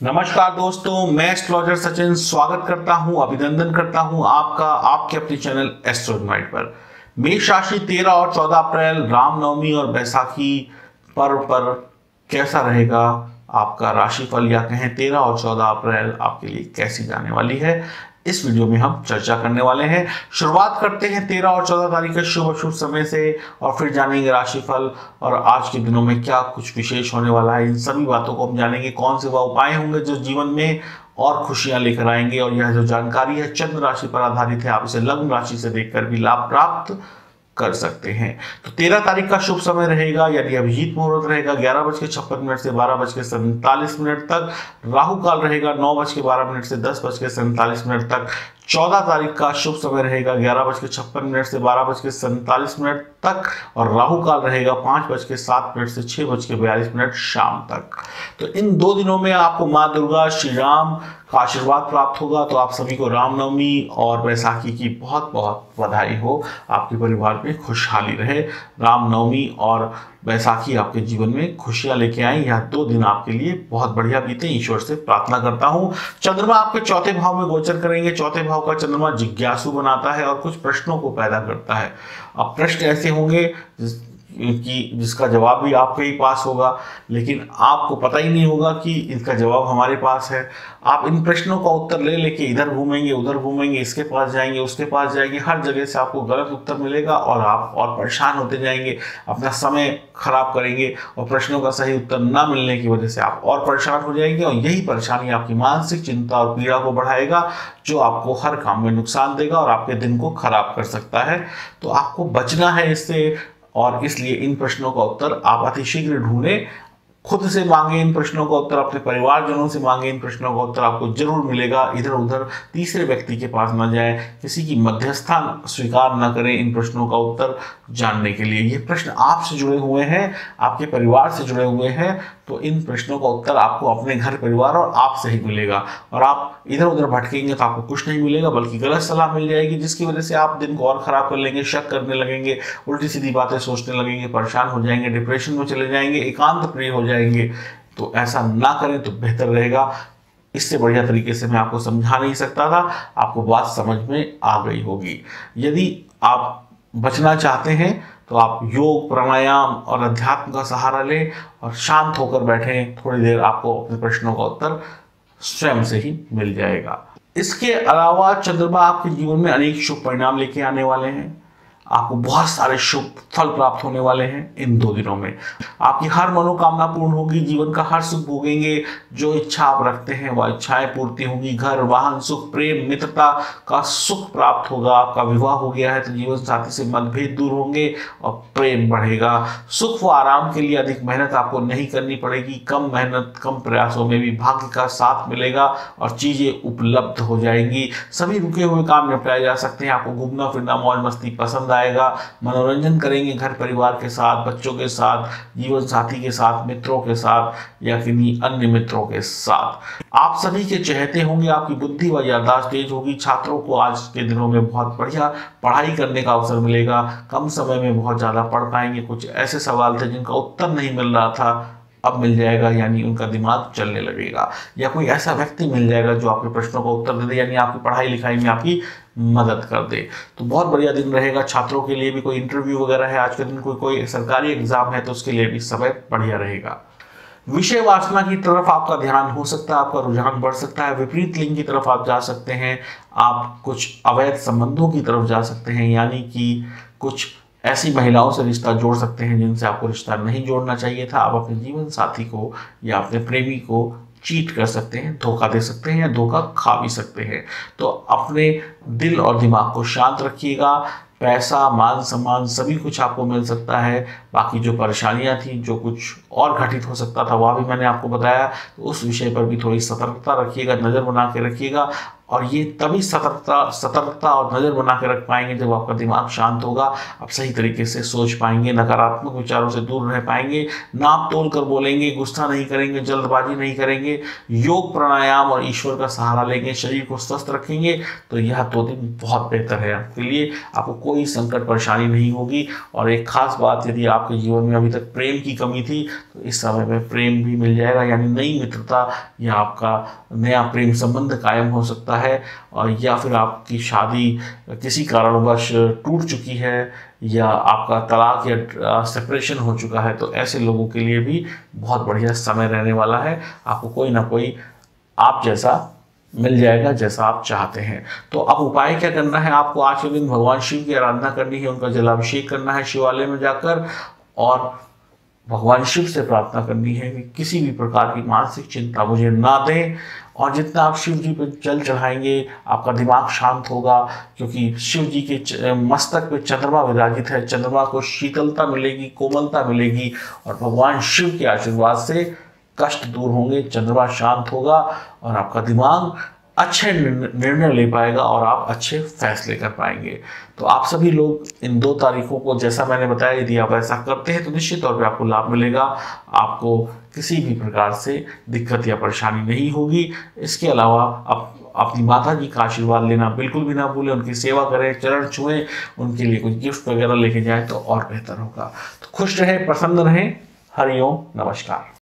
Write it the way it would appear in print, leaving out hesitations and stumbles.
नमस्कार दोस्तों, मैं एस्ट्रोलॉजर सचिन स्वागत करता हूं, अभिनंदन करता हूं आपका आपके अपने चैनल एस्ट्रो पर। मेष राशि 13 और 14 अप्रैल रामनवमी और बैसाखी पर्व पर कैसा रहेगा आपका राशिफल, या कहें 13 और 14 अप्रैल आपके लिए कैसी जाने वाली है, इस वीडियो में हम चर्चा करने वाले हैं। शुरुआत करते हैं 13 और 14 तारीख के शुभ अशुभ समय से और फिर जानेंगे राशिफल और आज के दिनों में क्या कुछ विशेष होने वाला है। इन सभी बातों को हम जानेंगे, कौन से वह उपाय होंगे जो जीवन में और खुशियां लेकर आएंगे। और यह जो जानकारी है चंद्र राशि पर आधारित है, आप इसे लग्न राशि से देखकर भी लाभ प्राप्त कर सकते हैं। तो 13 तारीख का शुभ समय रहेगा, यानी अभिजीत मुहूर्त रहेगा 11:56 से 12:47 तक। राहु काल रहेगा 9:12 से 10:47 तक। 14 तारीख का शुभ समय रहेगा 11:56 से 12:47 तक और राहु काल रहेगा 5:07 से 6:42 शाम तक। तो इन 2 दिनों में आपको माँ दुर्गा श्री राम का आशीर्वाद प्राप्त होगा। तो आप सभी को रामनवमी और बैसाखी की बहुत बहुत बधाई हो। आपके परिवार में खुशहाली रहे, रामनवमी और बैसाखी आपके जीवन में खुशियां लेके आए। यह 2 दिन आपके लिए बहुत बढ़िया बीते, ईश्वर से प्रार्थना करता हूं। चंद्रमा आपके चौथे भाव में गोचर करेंगे। चौथे भाव का चंद्रमा जिज्ञासु बनाता है और कुछ प्रश्नों को पैदा करता है। अब प्रश्न ऐसे होंगे कि जिसका जवाब भी आपके ही पास होगा, लेकिन आपको पता ही नहीं होगा कि इसका जवाब हमारे पास है। आप इन प्रश्नों का उत्तर ले लेके इधर घूमेंगे उधर घूमेंगे, इसके पास जाएंगे उसके पास जाएंगे, हर जगह से आपको गलत उत्तर मिलेगा और आप और परेशान होते जाएंगे, अपना समय खराब करेंगे और प्रश्नों का सही उत्तर ना मिलने की वजह से आप और परेशान हो जाएंगे। और यही परेशानी आपकी मानसिक चिंता और पीड़ा को बढ़ाएगा, जो आपको हर काम में नुकसान देगा और आपके दिन को खराब कर सकता है। तो आपको बचना है इससे, और इसलिए इन प्रश्नों का उत्तर आप अतिशीघ्र ढूंढें। खुद से मांगे इन प्रश्नों का उत्तर, अपने परिवारजनों से मांगे इन प्रश्नों का उत्तर, आपको जरूर मिलेगा। इधर उधर तीसरे व्यक्ति के पास न जाएं, किसी की मध्यस्थता स्वीकार न करें इन प्रश्नों का उत्तर जानने के लिए। ये प्रश्न आपसे जुड़े हुए हैं, आपके परिवार से जुड़े हुए हैं, तो इन प्रश्नों का उत्तर आपको अपने घर परिवार और आपसे ही मिलेगा। और आप इधर उधर भटकेंगे तो आपको कुछ नहीं मिलेगा, बल्कि गलत सलाह मिल जाएगी, जिसकी वजह से आप दिन को और खराब कर लेंगे, शक करने लगेंगे, उल्टी सीधी बातें सोचने लगेंगे, परेशान हो जाएंगे, डिप्रेशन में चले जाएंगे, एकांत प्रिय हो जाएंगे। तो ऐसा ना करें तो बेहतर रहेगा। इससे बढ़िया तरीके से मैं आपको समझा नहीं सकता था, आपको बात समझ में आ गई होगी। यदि आप बचना चाहते हैं तो आप योग, प्राणायाम और अध्यात्म का सहारा लें और शांत होकर बैठें। थोड़ी देर आपको अपने प्रश्नों का उत्तर स्वयं से ही मिल जाएगा। इसके अलावा चंद्रमा आपके जीवन में अनेक शुभ परिणाम लेके आने वाले हैं। आपको बहुत सारे शुभ फल प्राप्त होने वाले हैं इन 2 दिनों में। आपकी हर मनोकामना पूर्ण होगी, जीवन का हर सुख भोगेंगे, जो इच्छा आप रखते हैं वह इच्छाएं पूर्ति होंगी। घर, वाहन, सुख, प्रेम, मित्रता का सुख प्राप्त होगा। आपका विवाह हो गया है तो जीवन साथी से मतभेद दूर होंगे और प्रेम बढ़ेगा। सुख व आराम के लिए अधिक मेहनत आपको नहीं करनी पड़ेगी। कम मेहनत, कम प्रयासों में भी भाग्य का साथ मिलेगा और चीजें उपलब्ध हो जाएंगी। सभी रुके हुए काम निपटाए जा सकते हैं। आपको घूमना फिरना, मौज मस्ती पसंद आएगा। मनोरंजन करेंगे घर परिवार के साथ, बच्चों के साथ, जीवन साथी के साथ, मित्रों के साथ या किन्हीं अन्य मित्रों के साथ। आप सभी के चहेते होंगे, आपकी बुद्धि व याददाश्त तेज होगी। छात्रों को आज के दिनों में बहुत बढ़िया पढ़ाई करने का अवसर मिलेगा। कम समय में बहुत ज्यादा पढ़ पाएंगे। कुछ ऐसे सवाल थे जिनका उत्तर नहीं मिल रहा था, अब मिल जाएगा, यानी उनका दिमाग चलने लगेगा। या कोई ऐसा व्यक्ति मिल जाएगा जो आपके प्रश्नों का उत्तर दे दे, यानी आपकी पढ़ाई लिखाई में आपकी मदद कर दे। तो बहुत बढ़िया दिन रहेगा। छात्रों के लिए भी कोई इंटरव्यू वगैरह है आज के दिन, कोई सरकारी एग्जाम है तो उसके लिए भी समय बढ़िया रहेगा। विषय वासना की तरफ आपका ध्यान हो सकता है, आपका रुझान बढ़ सकता है। विपरीत लिंग की तरफ आप जा सकते हैं। आप कुछ अवैध संबंधों की तरफ जा सकते हैं, यानी कि कुछ ऐसी महिलाओं से रिश्ता जोड़ सकते हैं जिनसे आपको रिश्ता नहीं जोड़ना चाहिए था। आप अपने जीवन साथी को या अपने प्रेमी को चीट कर सकते हैं, धोखा दे सकते हैं या धोखा खा भी सकते हैं। तो अपने दिल और दिमाग को शांत रखिएगा। पैसा, मान सम्मान सभी कुछ आपको मिल सकता है। बाकी जो परेशानियां थी, जो कुछ और घटित हो सकता था, वह भी मैंने आपको बताया। तो उस विषय पर भी थोड़ी सतर्कता रखिएगा, नज़र बना के रखिएगा और ये तभी सतर्कता और नज़र बना के रख पाएंगे जब आपका दिमाग शांत होगा। आप सही तरीके से सोच पाएंगे, नकारात्मक विचारों से दूर रह पाएंगे, नाप तोल कर बोलेंगे, गुस्सा नहीं करेंगे, जल्दबाजी नहीं करेंगे, योग प्राणायाम और ईश्वर का सहारा लेंगे, शरीर को स्वस्थ रखेंगे, तो यह 2 दिन बहुत बेहतर है आपके लिए। आपको कोई संकट परेशानी नहीं होगी। और एक खास बात, यदि आपके जीवन में अभी तक प्रेम की कमी थी तो इस समय में प्रेम भी मिल जाएगा, यानी नई मित्रता या आपका नया प्रेम संबंध कायम हो सकता है। और या फिर आपकी शादी किसी कारणवश टूट चुकी है या आपका तलाक या सेपरेशन हो चुका है, तो ऐसे लोगों के लिए भी बहुत बढ़िया समय रहने वाला है। आपको कोई ना कोई आप जैसा मिल जाएगा जैसा आप चाहते हैं। तो अब उपाय क्या करना है, आपको आज के दिन भगवान शिव की आराधना करनी है, उनका जलाभिषेक करना है शिवालय में जाकर, और भगवान शिव से प्रार्थना करनी है कि किसी भी प्रकार की मानसिक चिंता मुझे ना दें। और जितना आप शिव जी पर जल चढ़ाएंगे आपका दिमाग शांत होगा, क्योंकि शिव जी के मस्तक पे चंद्रमा विराजित है। चंद्रमा को शीतलता मिलेगी, कोमलता मिलेगी, और भगवान शिव के आशीर्वाद से कष्ट दूर होंगे, चंद्रमा शांत होगा और आपका दिमाग अच्छे निर्णय ले पाएगा और आप अच्छे फैसले कर पाएंगे। तो आप सभी लोग इन 2 तारीखों को, जैसा मैंने बताया, यदि आप ऐसा करते हैं तो निश्चित तौर पे आपको लाभ मिलेगा, आपको किसी भी प्रकार से दिक्कत या परेशानी नहीं होगी। इसके अलावा आप अपनी माता जी का आशीर्वाद लेना बिल्कुल भी ना भूलें, उनकी सेवा करें, चरण छुएं, उनके लिए कुछ गिफ्ट वगैरह लेके जाएं तो और बेहतर होगा। तो खुश रहें, प्रसन्न रहें। हरिओम, नमस्कार।